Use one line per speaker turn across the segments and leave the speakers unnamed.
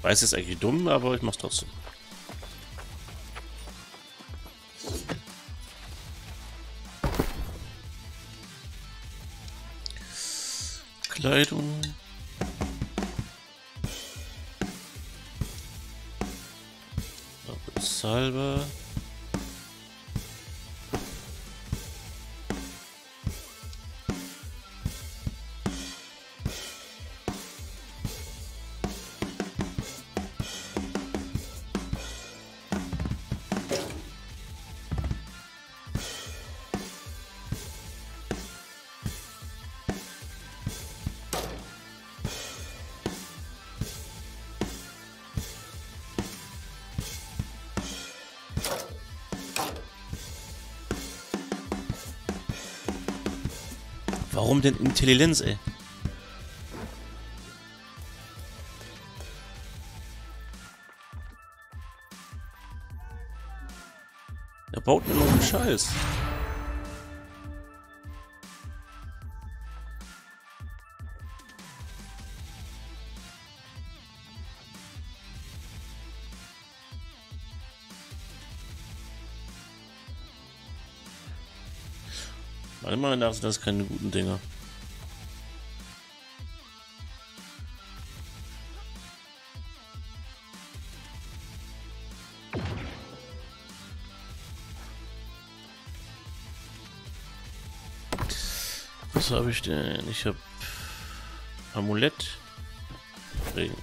Weiß, ist eigentlich dumm, aber ich mach's trotzdem. Kleidung. Salbe. Warum denn Intelligenz, ey? Er baut mir noch einen Scheiß. Meiner Meinung nach sind das keine guten Dinger. Was habe ich denn? Ich habe Amulett. Regen.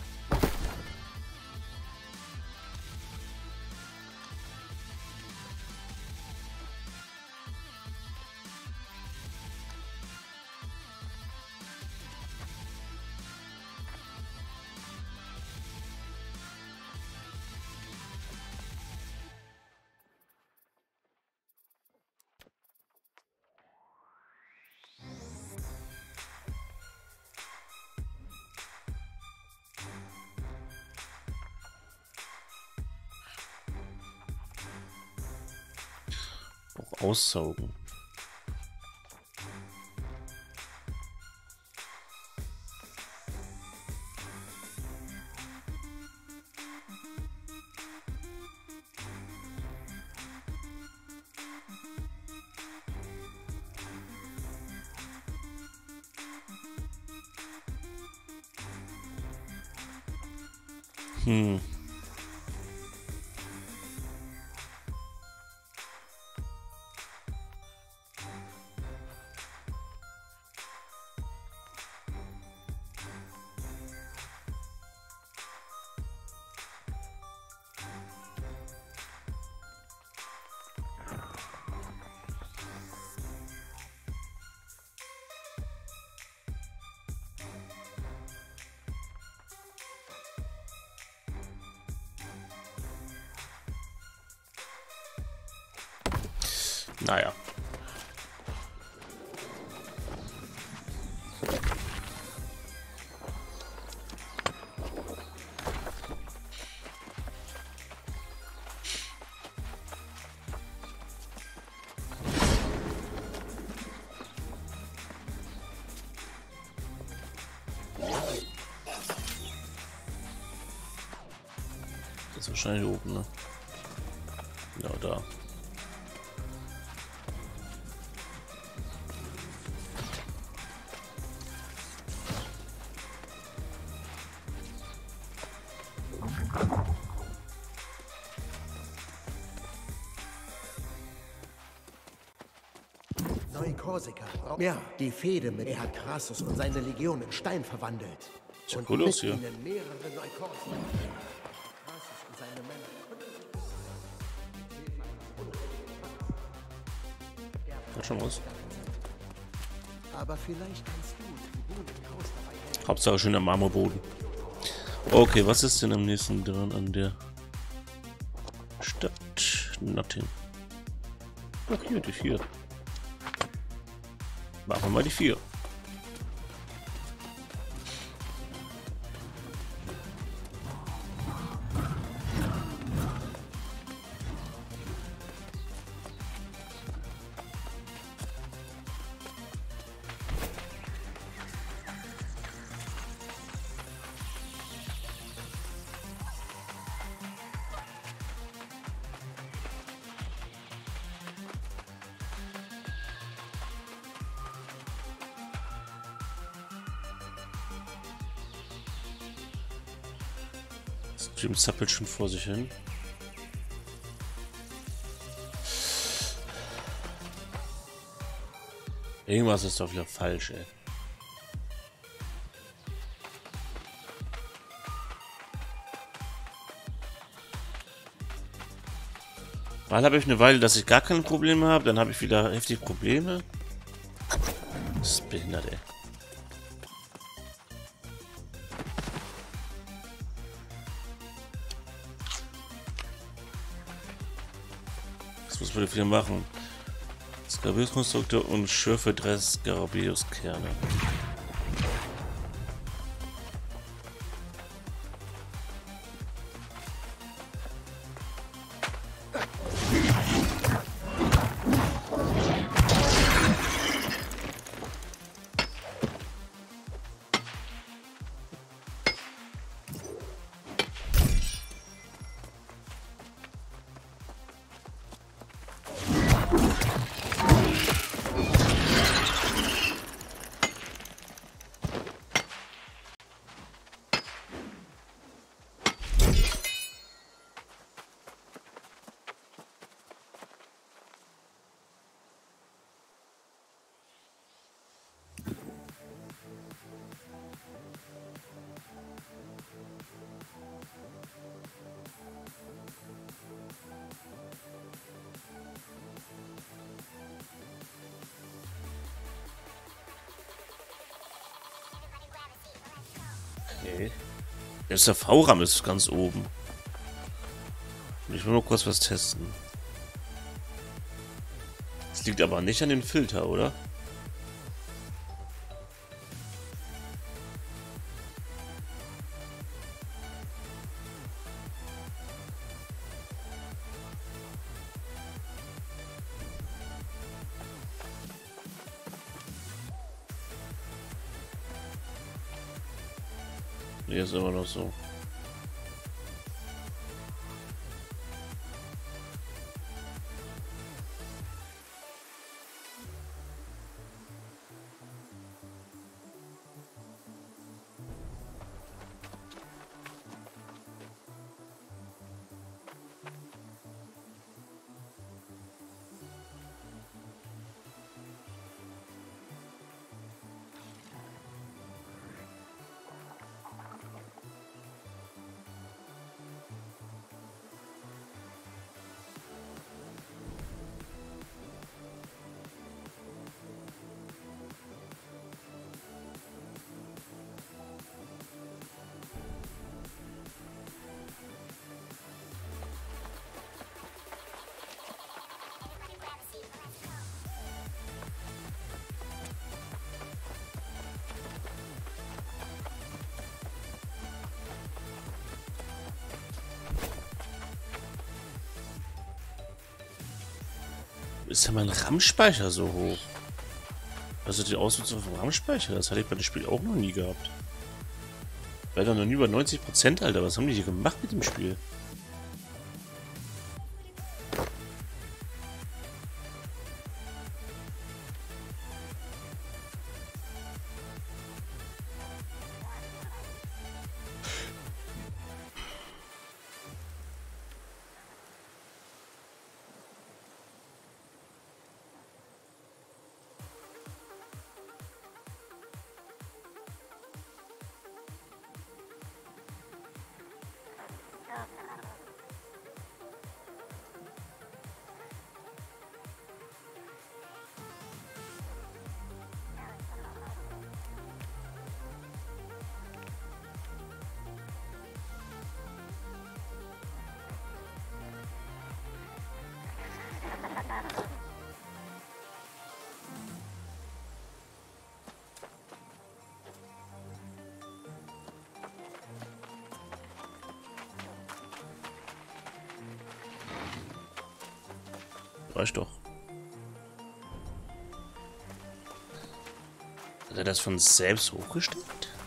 Auch aussaugen. Naja. Das ist wahrscheinlich oben, ne? Ja, da.
Korsika. Ja, die Fehde mit er hat Crassus und seine Legion in Stein verwandelt.
Sieht
Und
cool aus
mit
hier.
ihnen mehrere Neukorsika. Crassus und seine Männer.
Sieht schon aus.
Aber vielleicht kannst du Tribun im Haus dabei helfen.
Hauptsache schöner Marmorboden. Okay, was ist denn am nächsten dran an der Stadt? Nothing. Ach, hier, die 4. Machen wir mal die 4. Stream zappelt schon vor sich hin. Irgendwas ist doch wieder falsch, ey. Mal habe ich eine Weile, dass ich gar keine Probleme habe, dann habe ich wieder heftig Probleme. Das ist behindert, ey. Was muss man dafür machen? Skarabäus-Konstrukte und Schürfe 3 Skarabäus-Kerne. Okay. Jetzt der V-RAM ist ganz oben. Ich will nur kurz was testen. Das liegt aber nicht an dem Filter, oder? Nee, ist immer noch so. Ist ja mein RAM-Speicher so hoch? Also die Ausnutzung vom RAM-Speicher, das hatte ich bei dem Spiel auch noch nie gehabt. Weil dann noch nie über 90%, Alter. Was haben die hier gemacht mit dem Spiel? Reicht doch. Hat er das von selbst hochgestellt?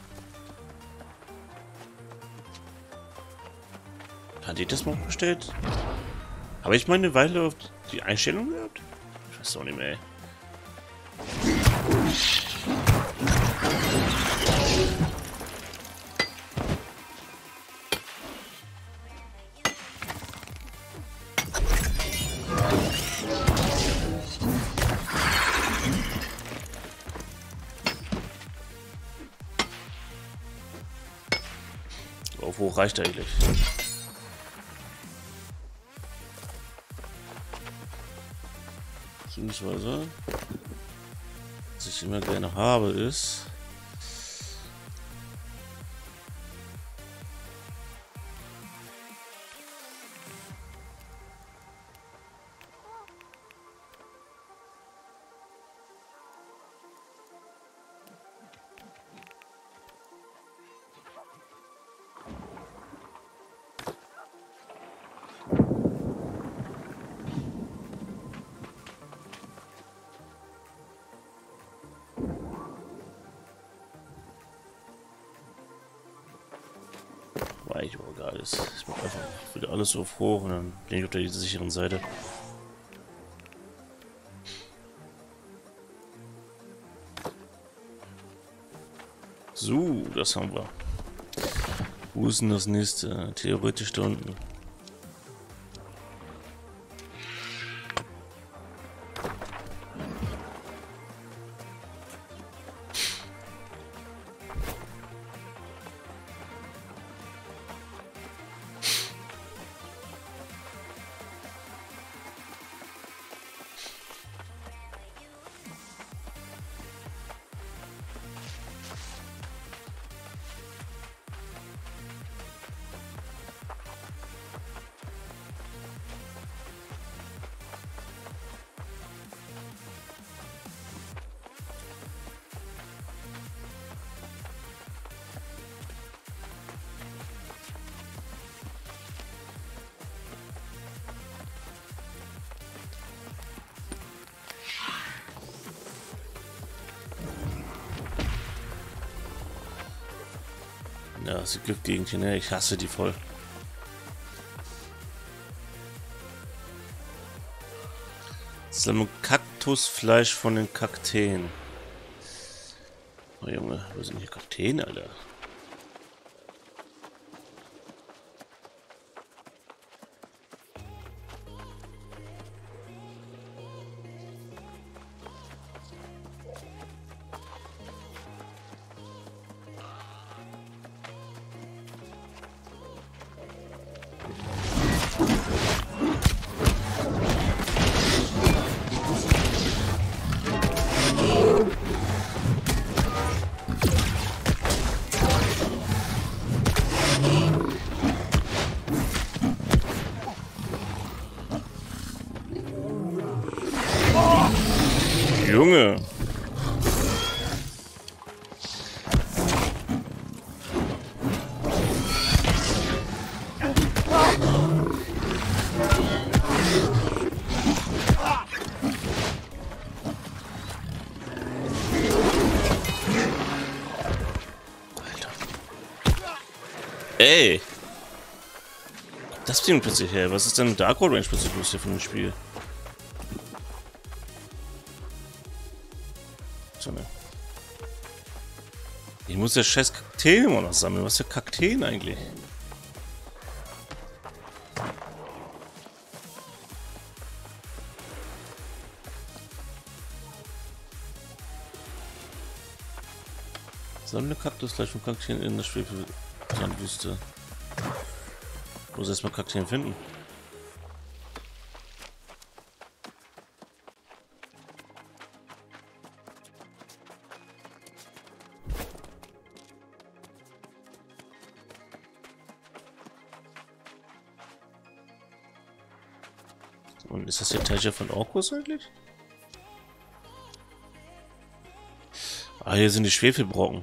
Hat die das mal hochgestellt? Habe ich mal eine Weile auf die Einstellung gehabt? Ich weiß auch nicht mehr. reicht eigentlich. Beziehungsweise, was ich immer gerne habe, ist... Eigentlich auch egal ist. Ich mache einfach wieder alles so auf hoch und dann bin ich auf der sicheren Seite. So, das haben wir. Wo ist denn das nächste? Theoretisch da unten. Ja, sie gibt gegen die, ne? Ich hasse die voll. Sammle Kaktusfleisch von den Kakteen. Oh Junge, wo sind hier Kakteen, Alter? Junge! Alter. Ey! Das Ding plötzlich her. Was ist denn mit Dark Gold Range plötzlich los hier von dem Spiel? Ich muss ja scheiß Kakteen immer noch sammeln. Was für Kakteen eigentlich? Sammle Kaktusfleisch von Kakteen in der Schwefelsandwüste. Ich muss erstmal Kakteen finden. Und ist das der Teil von Orkus eigentlich? Ah, hier sind die Schwefelbrocken.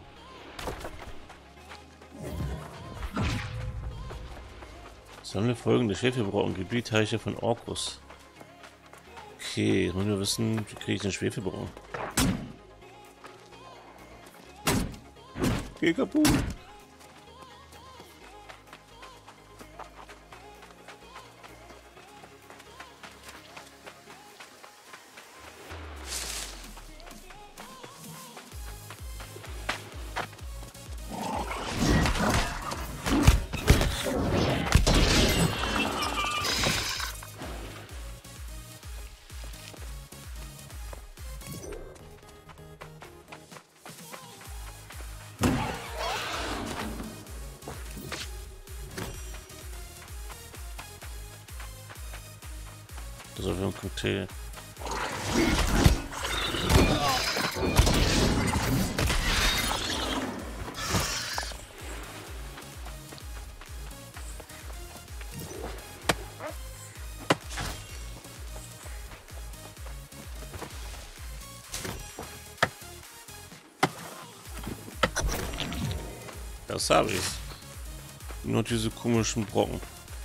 Sammle folgende Schwefelbrocken, Gebieteiche von Orkus. Okay, jetzt müssen wir wissen, wie kriege ich den Schwefelbrocken? Geh kaputt! Also für einen Cocktail. Das habe ich. Nur diese komischen Brocken.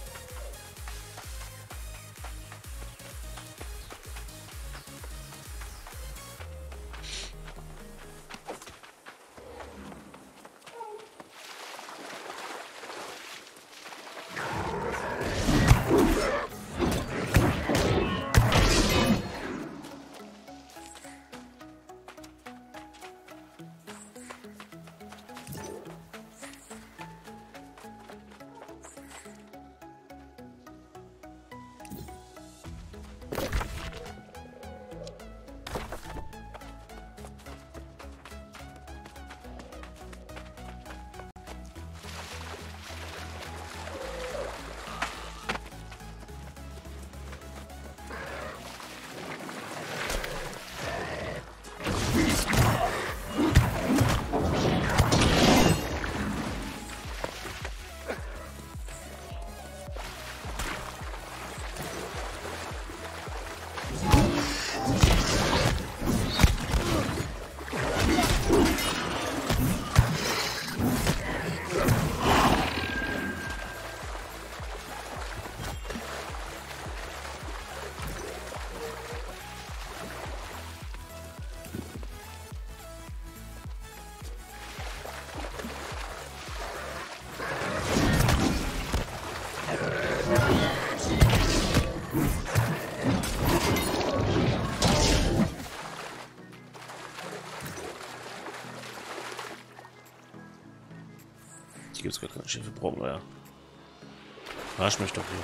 Hier gibt es gar keine Schiffe Brocken, ja. Arsch mich doch hier.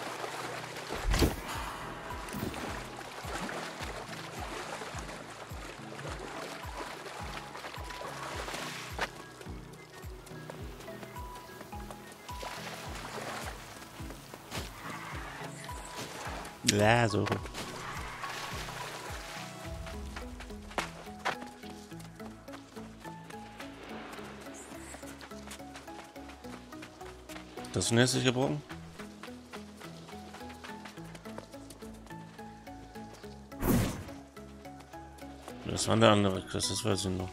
Ja, so. Das ist ein hässlicher Brocken. Das war der andere Quest, das weiß ich noch.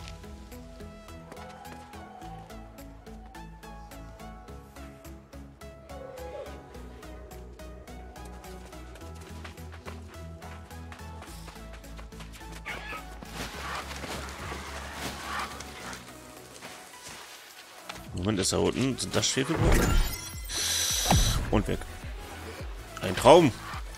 Moment, ist da unten? Sind das Schwefelbrocken? Und weg. Ein Traum.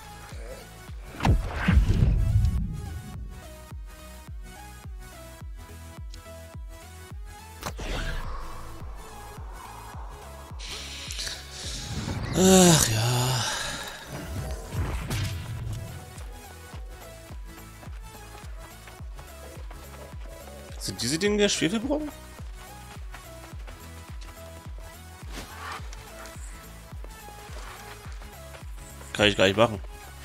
Ach ja. Sind diese Dinge der Schwefelbrocken? Kann ich gar nicht machen.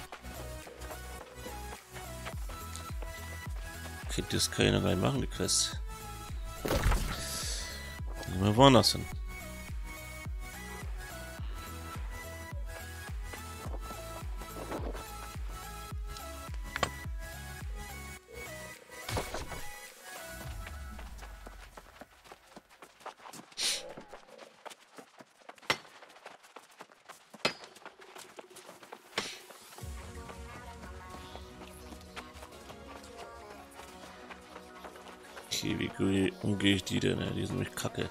Okay, das kann ich noch gar nicht machen, die Quest. Gehen wir woanders hin. Okay, wie umgehe ich die denn? Ja, die sind nämlich kacke.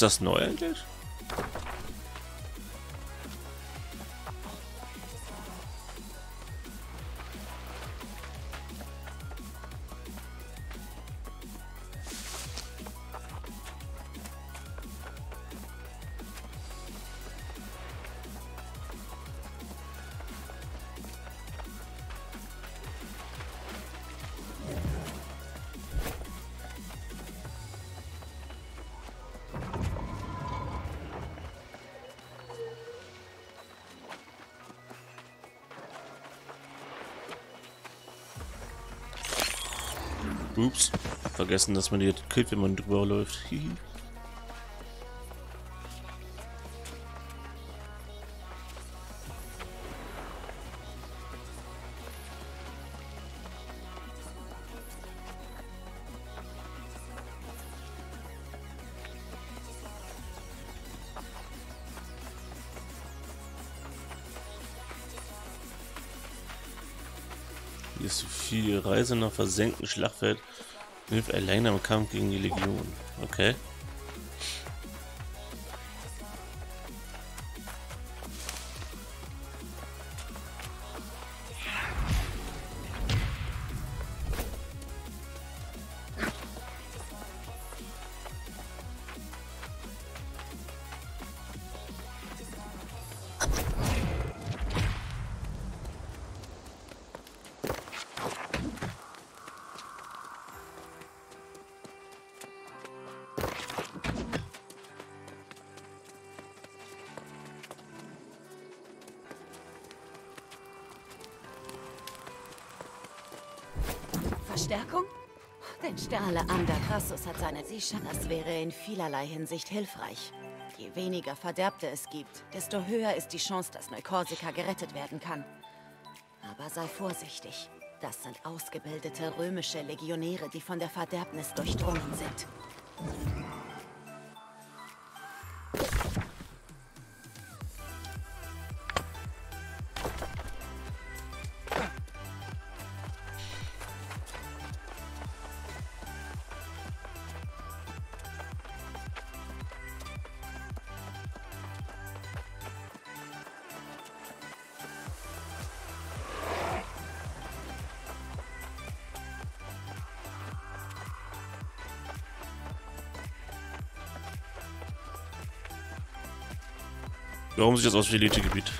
Ist das neu eigentlich? Ups. Vergessen, dass man die killt, wenn man drüber läuft. Hihi. Hier ist viel Reise nach versenkten Schlachtfeld. Hilft alleine im Kampf gegen die Legion. Okay.
Verstärkung? Denn Sterne Ander Crassus hat seine Sicher. Das wäre in vielerlei Hinsicht hilfreich. Je weniger Verderbte es gibt, desto höher ist die Chance, dass Neukorsika gerettet werden kann. Aber sei vorsichtig. Das sind ausgebildete römische Legionäre, die von der Verderbnis durchdrungen sind.
Warum sieht das aus wie Elite-Gebiet?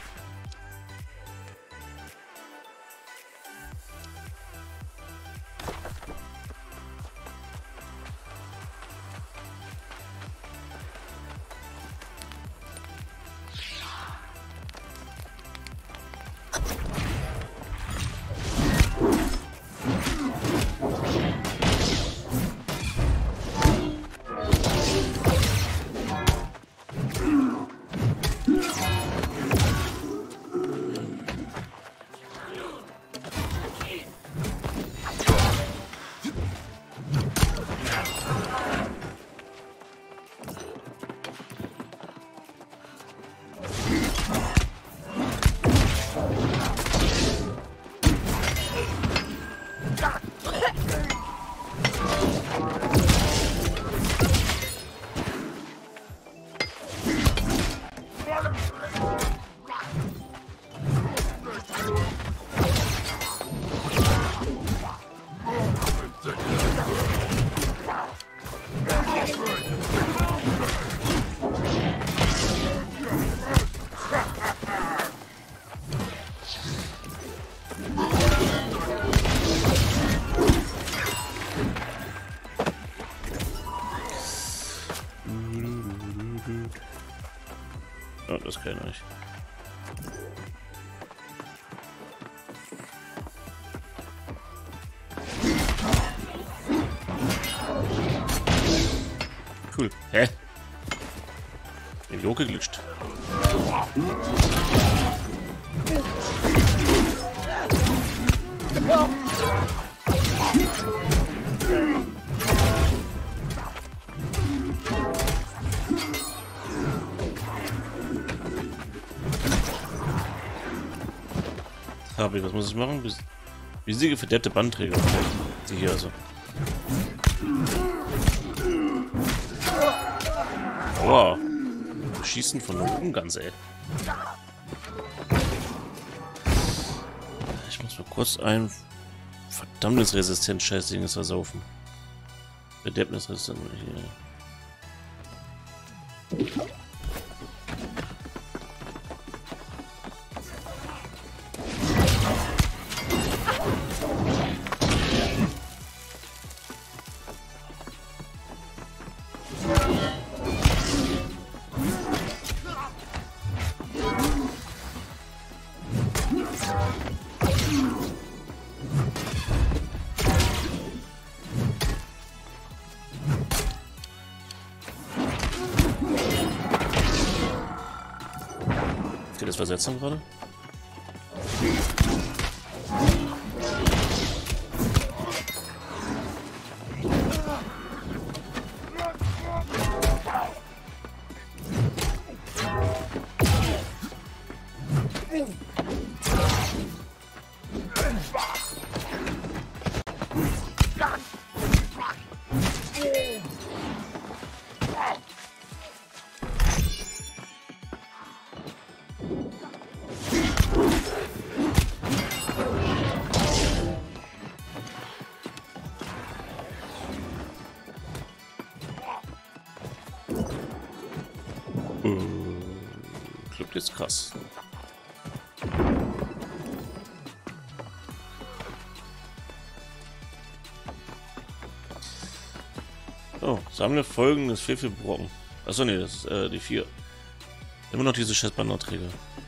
Oh, das kann ich nicht. Cool. Hä? Idiot geglitscht. Was muss ich machen? Riesige verderbte Bandträger. Die hier also. Boah. Schießen von oben ganz, ey. Ich muss mal kurz ein verdammtes Resistent-Scheißding versaufen. Verderbnisresistent. Geht das Versetzung gerade? Glück ist krass. Oh, sammle folgendes Brocken. Achso, nee, das ist die 4. Immer noch diese scheiß Bannerträger.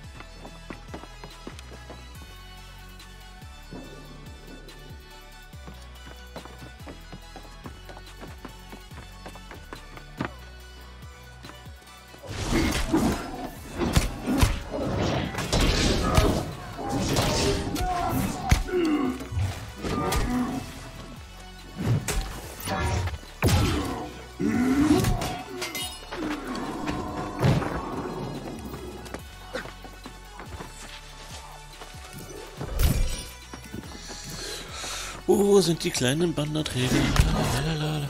Wo sind die kleinen Bannerträger? Lalalala.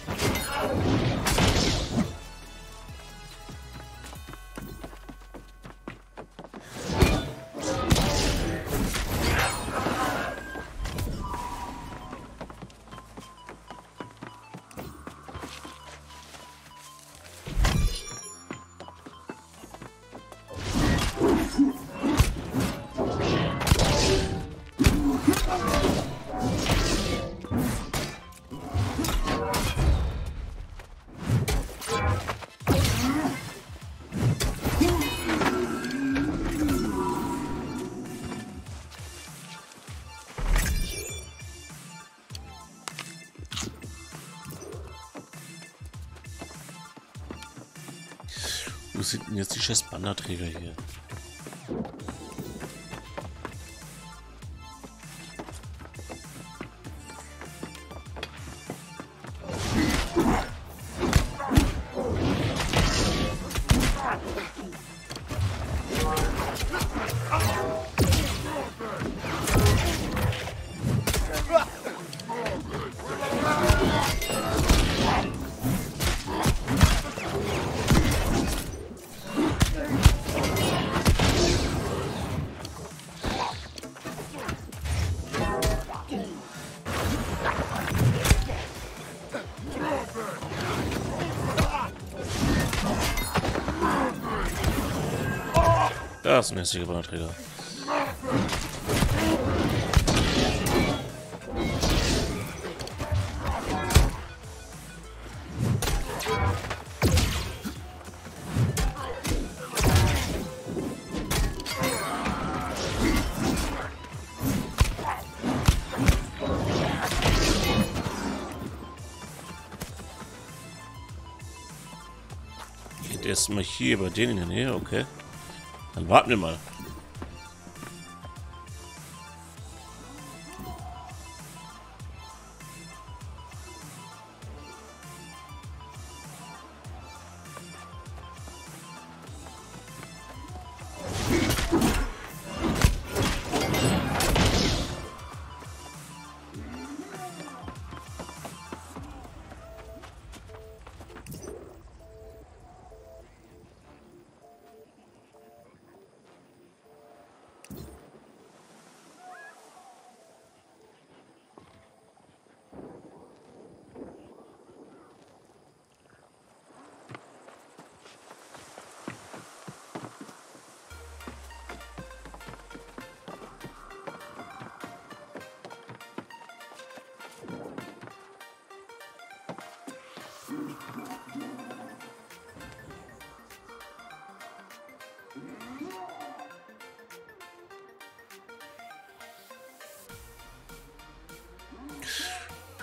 Wo sind denn jetzt die scheiß Bannerträger hier? Da ist ein hässlicher Bannerträger. Geht erstmal hier bei denen in der Nähe, okay. Dann warten wir mal.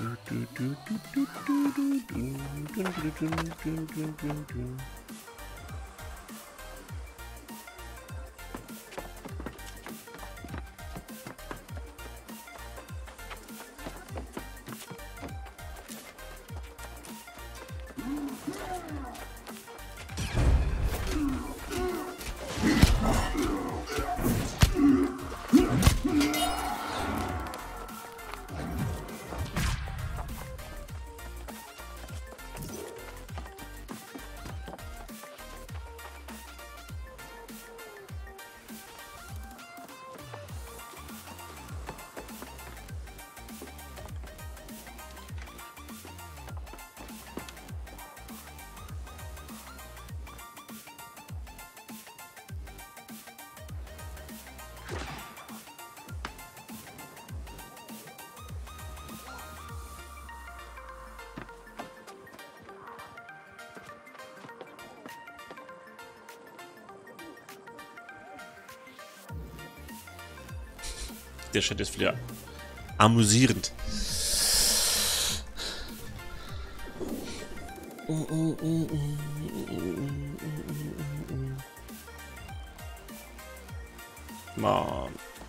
Der Chat ist wieder amüsierend. Mann.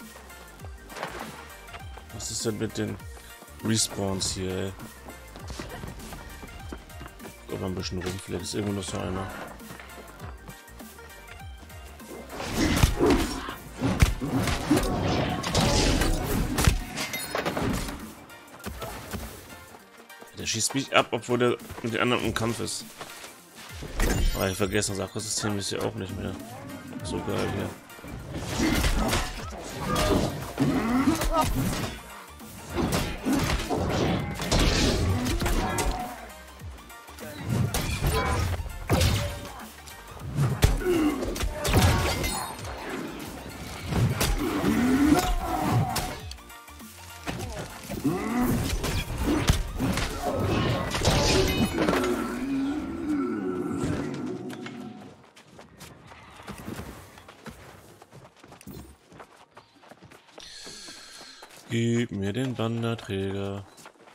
Was ist denn mit den Respawns hier, ey? Guck mal ein bisschen rum, vielleicht ist irgendwo noch so einer. Der schießt mich ab, obwohl der mit den anderen im Kampf ist. Aber ich vergesse, das Akkosystem ist ja auch nicht mehr so geil hier. Gib mir den Wanderträger.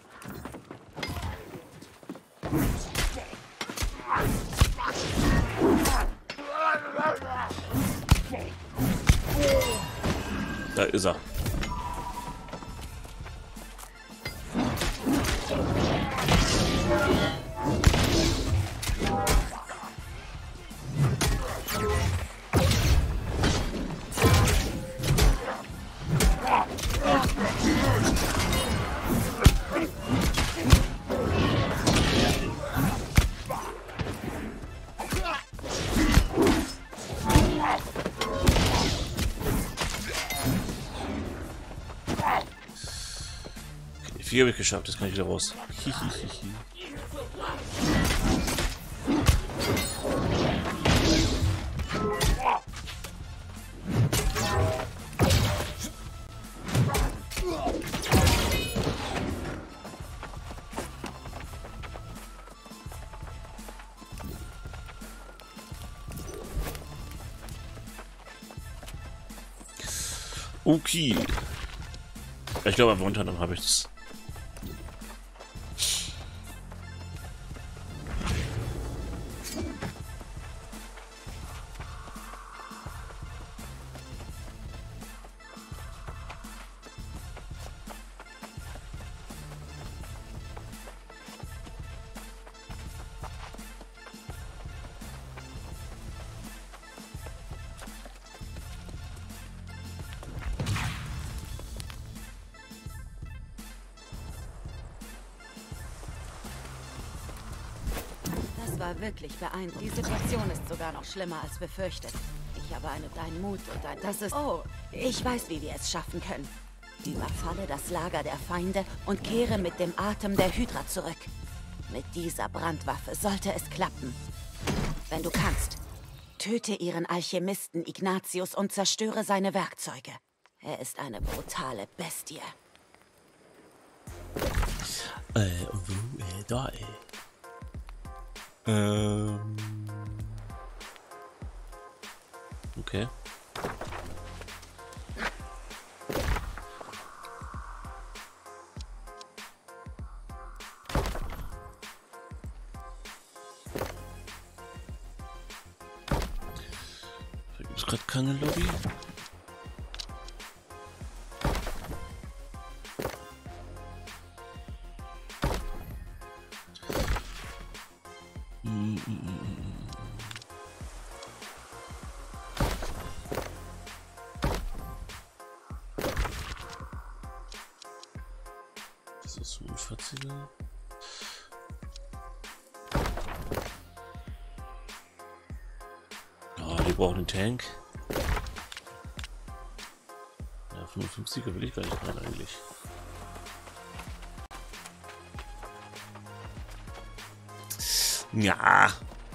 Da ist er. Vier habe ich geschafft, das kann ich wieder raus. Okay. Ich glaube, aber unter dann habe ich das.
War wirklich beeindruckend. Die Situation ist sogar noch schlimmer als befürchtet. Ich habe deinen Mut und das ist... Oh, ich weiß, wie wir es schaffen können. Überfalle das Lager der Feinde und kehre mit dem Atem der Hydra zurück. Mit dieser Brandwaffe sollte es klappen. Wenn du kannst, töte ihren Alchemisten Ignatius und zerstöre seine Werkzeuge. Er ist eine brutale Bestie.
Da, ey. Okay. Ist gerade keine Lobby. Das ist so ein 40er. Oh, die brauchen einen Tank. Ja, 55er will ich gar nicht rein eigentlich. Ja.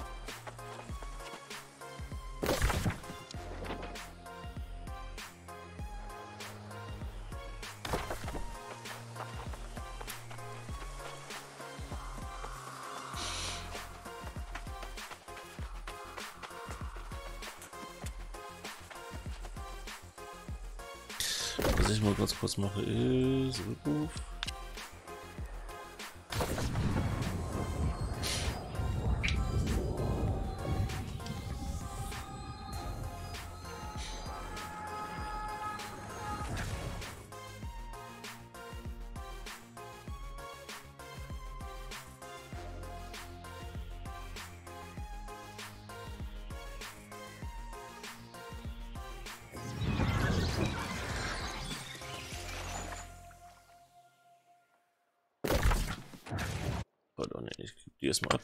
Was ich mal ganz kurz mache ist Rückruf. Pardon, nee, ich gebe die erstmal ab.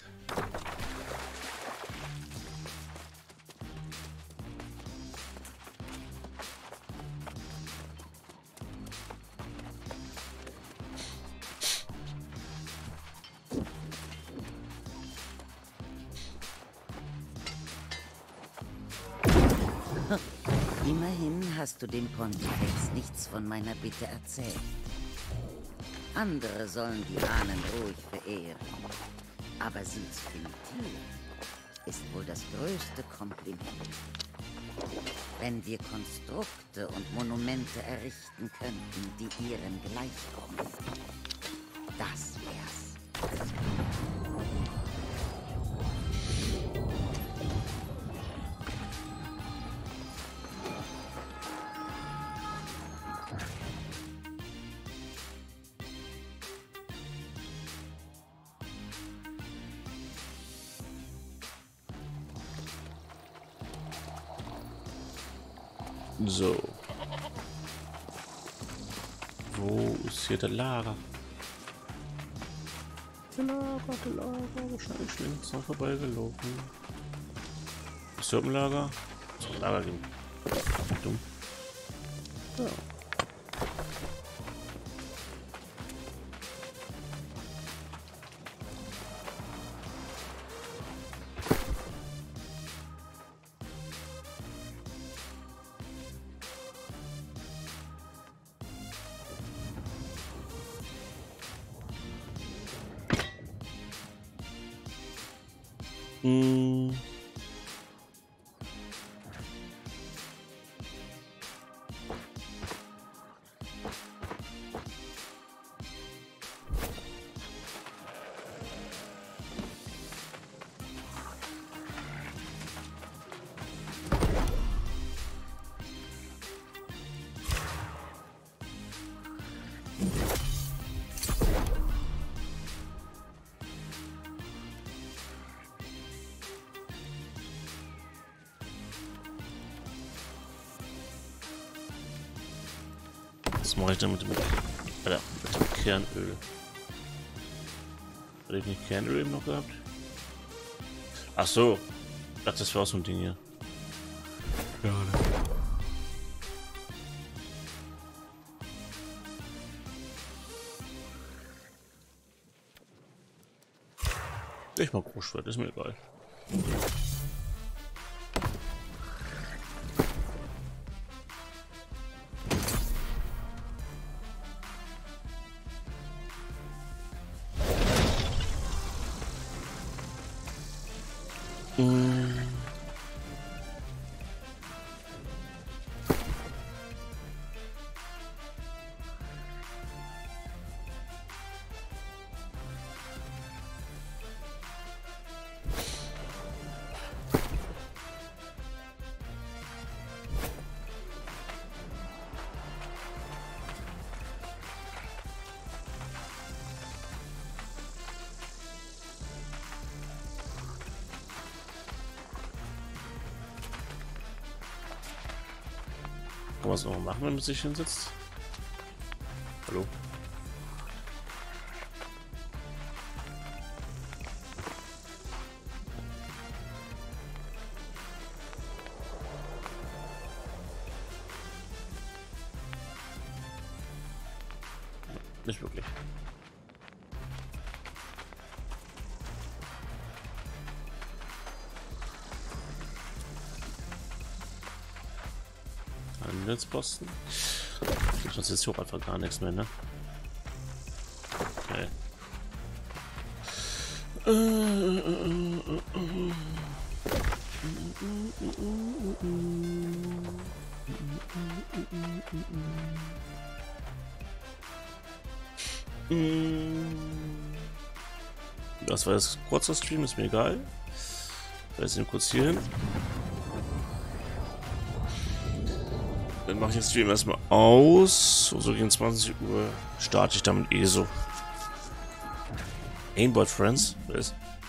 Immerhin hast du dem Pontifex nichts von meiner Bitte erzählt. Andere sollen die Ahnen ruhig verehren. Aber sie zu imitieren, ist wohl das größte Kompliment. Wenn wir Konstrukte und Monumente errichten könnten, die ihren gleichkommen. Das wär's.
So. Wo ist hier der Lager? Der Lager. Wahrscheinlich links noch vorbeigelaufen. Ist hier im Lager? Zum Lager gehen. Dumm. Ja. Hm. Was mache ich denn mit dem Kernöl? Hatte ich nicht Kernöl eben noch gehabt? Ach so. Ach, das war so ein Ding hier. Ja, ich mag Großschwert, ist mir egal. Kann man es noch machen, wenn man sich hinsetzt? Hallo? Nicht wirklich. Handelsposten. Gibt uns jetzt hier auch einfach gar nichts mehr, ne? Okay. Das war jetzt kurzer Stream, ist mir egal. Wir sind kurz hier hin. Dann mache ich den Stream erstmal aus. So gegen 20 Uhr starte ich damit eh so. Aimbot Friends? Was ist?